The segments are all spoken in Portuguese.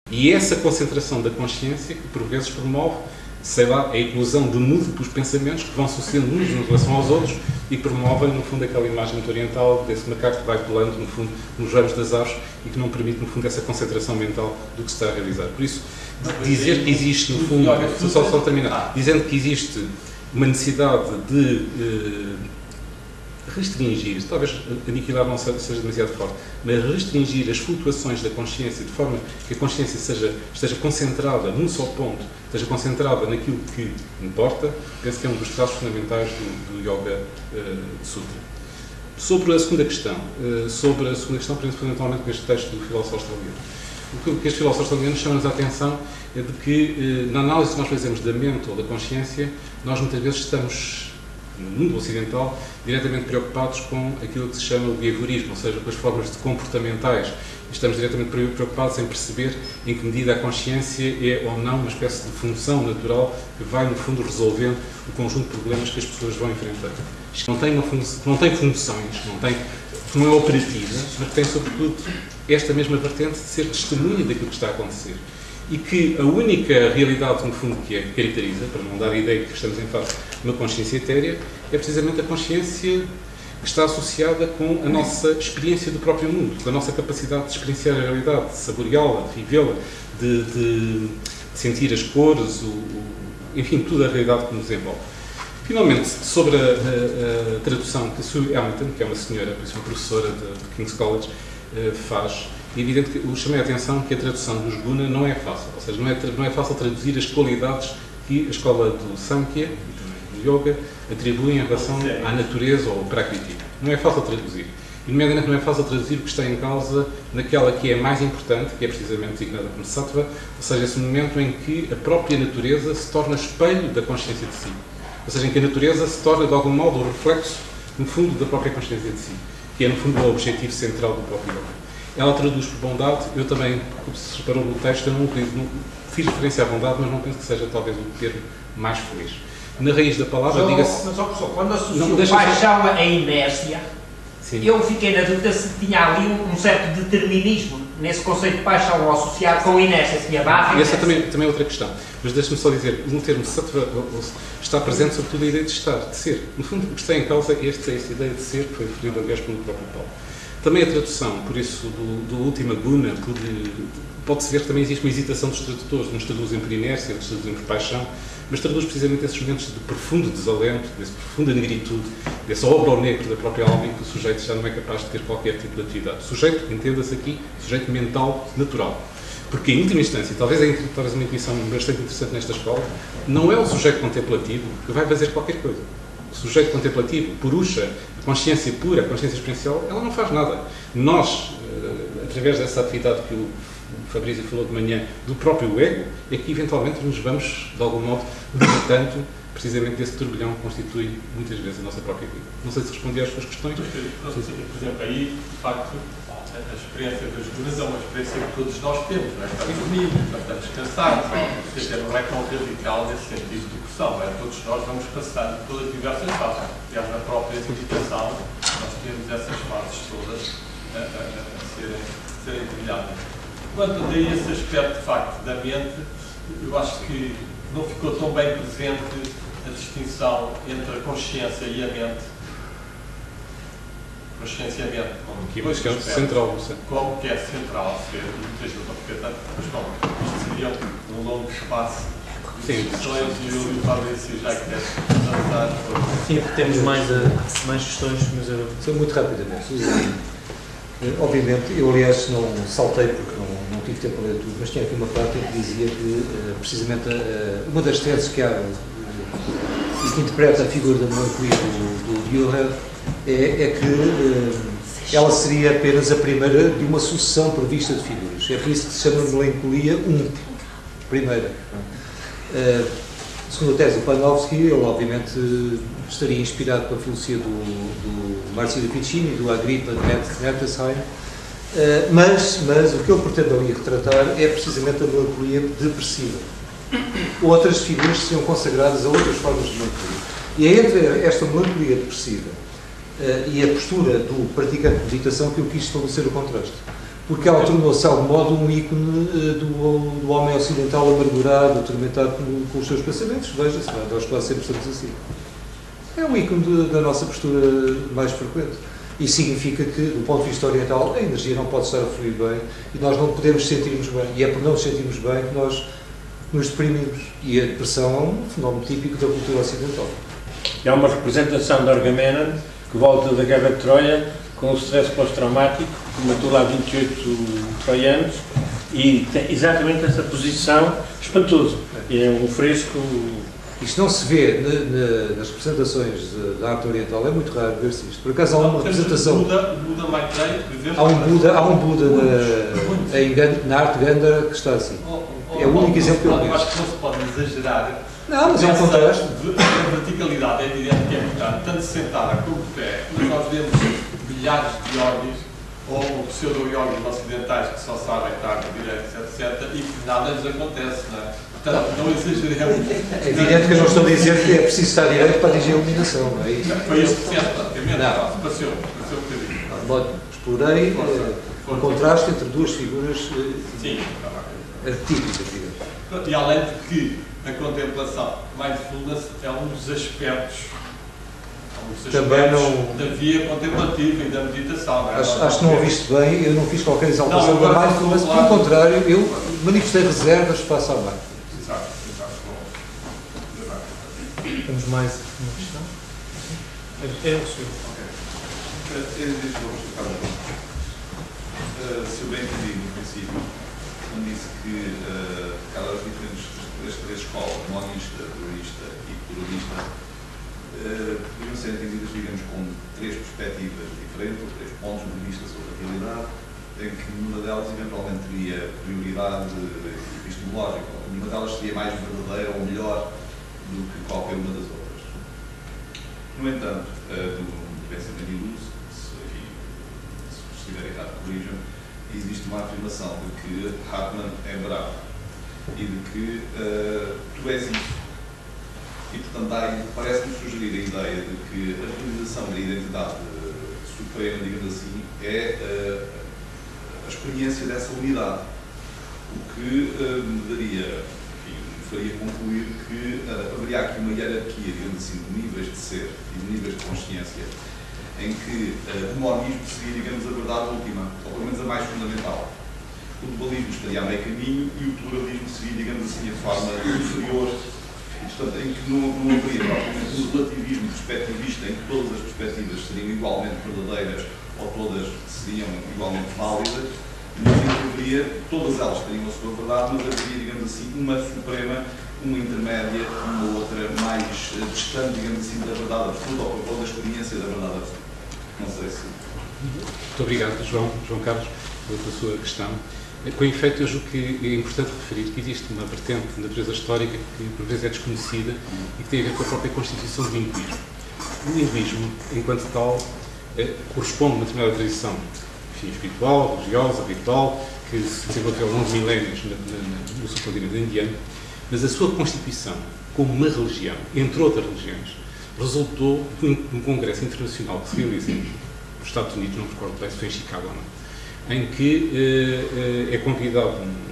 E essa concentração da consciência que, por vezes, promove, sei lá, a eclosão de múltiplos pensamentos que vão sucedendo uns em relação aos outros e promovem, no fundo, aquela imagem muito oriental desse macaco que vai pulando, no fundo, nos ramos das árvores e que não permite, no fundo, essa concentração mental do que se está a realizar. Por isso, dizer que existe, no fundo, só terminar, dizendo que existe uma necessidade de restringir, talvez aniquilar não seja demasiado forte, mas restringir as flutuações da consciência de forma que a consciência esteja concentrada num só ponto, esteja concentrada naquilo que importa, penso que é um dos traços fundamentais do Yoga Sutra. Sobre a segunda questão, penso fundamentalmente neste texto do filósofo australiano. O que este filósofo australiano chama-nos a atenção é de que, na análise que nós fazemos da mente ou da consciência, nós muitas vezes estamos, no mundo ocidental, diretamente preocupados com aquilo que se chama o behaviorismo, ou seja, com as formas comportamentais. Estamos diretamente preocupados em perceber em que medida a consciência é ou não uma espécie de função natural que vai, no fundo, resolvendo o conjunto de problemas que as pessoas vão enfrentar. Isto não tem funções, não é operativa, mas tem, sobretudo, esta mesma vertente de ser testemunha daquilo que está a acontecer. E que a única realidade, no fundo, que a caracteriza, para não dar a ideia de que estamos em face de uma consciência etérea, é precisamente a consciência que está associada com a nossa experiência do próprio mundo, com a nossa capacidade de experienciar a realidade, de saboreá-la, de vivê-la, de sentir as cores, enfim, toda a realidade que nos envolve. Finalmente, sobre a tradução que a Sue Hamilton, que é uma senhora, por isso uma professora de King's College, faz, é evidente que eu chamei a atenção que a tradução dos Guna não é fácil, ou seja, não é fácil traduzir as qualidades que a escola do Samkhya e do Yoga atribui em relação à natureza ou ao Prakriti. Não é fácil traduzir. E, nomeadamente, não é fácil traduzir o que está em causa naquela que é mais importante, que é precisamente designada como Sattva, ou seja, esse momento em que a própria natureza se torna espelho da consciência de si. Ou seja, em que a natureza se torna, de algum modo, o reflexo, no fundo, da própria consciência de si, que é, no fundo, o objetivo central do próprio Yoga. Ela traduz por bondade. Eu também, como se reparou no texto, eu não fiz referência à bondade, mas não penso que seja, talvez, o termo mais feliz. Na raiz da palavra, diga-se... Mas, professor, quando associou paixão à inércia, sim, eu fiquei na dúvida se tinha ali um certo determinismo nesse conceito de paixão ao associar com a inércia, se tinha barra. Essa também é outra questão. Mas deixe-me só dizer, no termo sattva está presente sobretudo a ideia de estar, de ser. No fundo, o que está em causa é esta ideia de ser, que foi referida, aliás, pelo próprio Paulo. Também a tradução, por isso, do última guna, pode-se ver que também existe uma hesitação dos tradutores. Uns traduzem por inércia, outros traduzem por paixão, mas traduz precisamente esses momentos de profundo desalento, dessa profunda negritude, dessa obra ao negro da própria alma em que o sujeito já não é capaz de ter qualquer tipo de atividade. Sujeito, entenda-se aqui, sujeito mental natural. Porque, em última instância, talvez uma intuição bastante interessante nesta escola, não é o sujeito contemplativo que vai fazer qualquer coisa. O sujeito contemplativo, purusha, a consciência pura, a consciência experiencial, ela não faz nada. Nós, através dessa atividade que o Fabrício falou de manhã, do próprio ego, é que eventualmente nos vamos, de algum modo, libertando precisamente desse turbilhão que constitui muitas vezes a nossa própria vida. Não sei se respondi às suas questões. Por exemplo, aí, de facto, a experiência das gunas é uma experiência que todos nós temos, não é? Estamos unidos, estamos cansados, ou seja, não é tão radical nesse sentido de discussão, não é? Todos nós vamos passando pelas diversas fases. Aliás, na própria meditação, nós temos essas fases todas a serem trilhadas. Quanto daí esse aspecto, de facto, da mente, eu acho que não ficou tão bem presente a distinção entre a consciência e a mente. Consciência e a mente, como que é central, como que é central, muitas vezes não fica tanto, mas como isto seria um longo espaço de questões e o Fabrício já quer avançar. Sim, temos mais questões, mas eu... São muito rapidamente. Obviamente, eu aliás não saltei porque não tive tempo para ler tudo, mas tinha aqui uma parte que dizia que precisamente uma das teses que há e que interpreta a figura da melancolia do Dürer é que ela seria apenas a primeira de uma sucessão prevista de figuras. É por isso que se chama melancolia primeira. Segundo a tese do Panofsky, ele obviamente estaria inspirado pela filosofia do Marsilio Ficini, do Agrippa de Nettesheim, mas o que ele pretende ali retratar é precisamente a melancolia depressiva. Outras figuras seriam consagradas a outras formas de melancolia. E é entre esta melancolia depressiva e a postura do praticante de meditação que eu quis estabelecer o contraste. porque ela tornou-se, de algum modo, um ícone do homem ocidental amargurado, atormentado com os seus pensamentos. Veja-se, nós quase sempre estamos assim. É um ícone da nossa postura mais frequente. E significa que, do ponto de vista oriental, a energia não pode estar a fluir bem e nós não podemos sentir-nos bem. E é por não nos sentirmos bem que nós nos deprimimos. E a depressão é um fenómeno típico da cultura ocidental. Há uma representação de Agamemnon que volta da Guerra de Troia com o stress pós-traumático, que matou lá 28 troianos, e tem exatamente essa posição espantosa. É um fresco. Isto não se vê nas representações da arte oriental, é muito raro ver-se isto. Por acaso há uma representação. Buda Maitreya, por exemplo. Há um Buda na arte Gandhara que está assim. É o único exemplo que eu conheço. Eu acho que não se pode exagerar. Não, mas é um contraste. A verticalidade é evidente que é importante, tanto sentada como de pé, mas nós vemos milhares de yogis ou pseudo-yogis ocidentais que só sabem estar direito, etc. e que nada lhes acontece, não é? Portanto, não exageremos. É evidente que eu não estou a dizer que é preciso estar direito para atingir a iluminação, não é isso? Foi esse processo, praticamente. Passou um bocadinho. Explorei o contraste entre duas figuras artísticas, digamos. E além de que a contemplação mindfulness é um dos aspectos também não... da via contemplativa e da meditação. Não é? Acho que não ouviste bem, eu não fiz qualquer exaltação da mindfulness, pelo contrário, eu manifestei reservas face à mindfulness. Exato. Temos mais uma questão? É o senhor. Se eu bem entendi no princípio, quando disse que cada das três escolas, monista, dualista e pluralista, podiam ser entendidas, digamos, com três perspectivas diferentes, ou três pontos de vista sobre a realidade, em que uma delas eventualmente teria prioridade epistemológica, uma delas seria mais verdadeira ou melhor do que qualquer uma das outras. No entanto, do pensamento iluso, se estiver errado, corrijam, existe uma afirmação de que Atman é bravo e de que tu és isso. E, portanto, parece-me sugerir a ideia de que a realização da identidade suprema, digamos assim, é a experiência dessa unidade. O que me daria, enfim, me faria concluir que haveria aqui uma hierarquia, digamos assim, de níveis de ser e de níveis de consciência, em que o monismo seria, digamos, a verdade última, ou pelo menos a mais fundamental. O dualismo estaria a meio caminho e o pluralismo seria, digamos assim, a forma inferior, portanto, em que não haveria propriamente um relativismo perspectivista em que todas as perspectivas seriam igualmente verdadeiras ou todas seriam igualmente válidas, mas em que haveria, todas elas teriam a sua verdade, mas haveria, digamos assim, uma suprema, uma intermédia, uma outra mais distante, digamos assim, da verdade absoluta ou da experiência da verdade absoluta. Não sei se... Muito obrigado, João Carlos, pela sua questão. Com efeito, eu julgo que é importante referir que existe uma vertente de natureza histórica que, por vezes, é desconhecida e que tem a ver com a própria constituição do hinduísmo. O hinduísmo, enquanto tal, corresponde a uma determinada tradição espiritual, religiosa, ritual, que se desenvolveu ao longo de milénios no subcontinente indiano, mas a sua constituição, como uma religião, entre outras religiões, resultou de um congresso internacional que se realiza nos Estados Unidos, não me recordo bem se foi em Chicago ou não, em que é convidado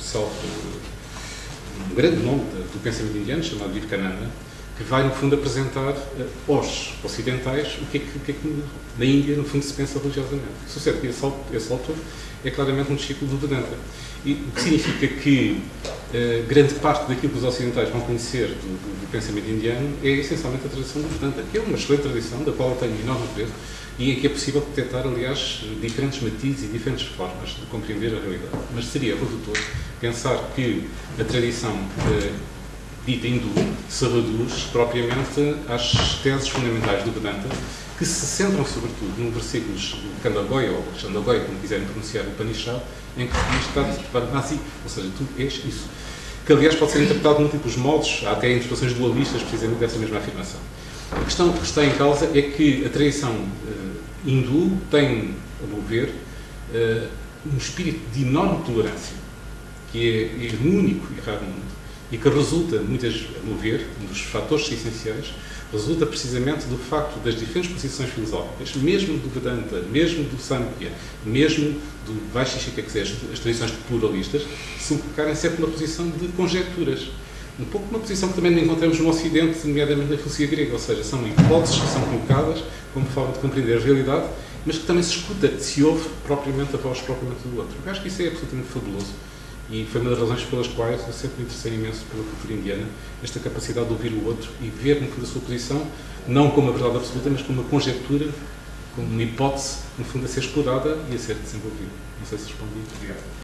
um grande nome do pensamento indiano, chamado Vivekananda, que vai, no fundo, apresentar aos ocidentais o que é que na Índia, no fundo, se pensa religiosamente. Sucede que esse autor é claramente um discípulo do Vedanta. E o que significa que grande parte daquilo que os ocidentais vão conhecer do pensamento indiano é essencialmente a tradição do Vedanta, que é uma excelente tradição, da qual eu tenho enorme apreço, e em que é possível detectar, aliás, diferentes matizes e diferentes formas de compreender a realidade. Mas seria redutor pensar que a tradição dita hindu se reduz propriamente às teses fundamentais do Vedanta, que se centram sobretudo no versículos do Kandagoya, ou Chandagoya, como quiserem pronunciar o Upanishad, em que está Varnasi, ou seja, tu és isso. Que, aliás, pode ser interpretado de múltiplos modos, há até interpretações dualistas, precisamente dessa mesma afirmação. A questão que está em causa é que a tradição hindu tem, a meu ver, um espírito de enorme tolerância, que é único e raro no mundo, e que resulta, muitas, a meu ver, um dos fatores essenciais, resulta precisamente do facto das diferentes posições filosóficas, mesmo do Vedanta, mesmo do Samkhya, mesmo do Vaisheshika, que são as tradições pluralistas, se colocarem sempre numa posição de conjecturas. Um pouco uma posição que também não encontramos no Ocidente, nomeadamente na filosofia grega, ou seja, são hipóteses que são colocadas como forma de compreender a realidade, mas que também se escuta, se ouve propriamente a voz propriamente do outro. Eu acho que isso é absolutamente fabuloso e foi uma das razões pelas quais eu sempre me interessei imenso pela cultura indiana, esta capacidade de ouvir o outro e ver, no fundo, a sua posição, não como uma verdade absoluta, mas como uma conjectura, como uma hipótese, no fundo, a ser explorada e a ser desenvolvida. Não sei se respondi. Obrigado.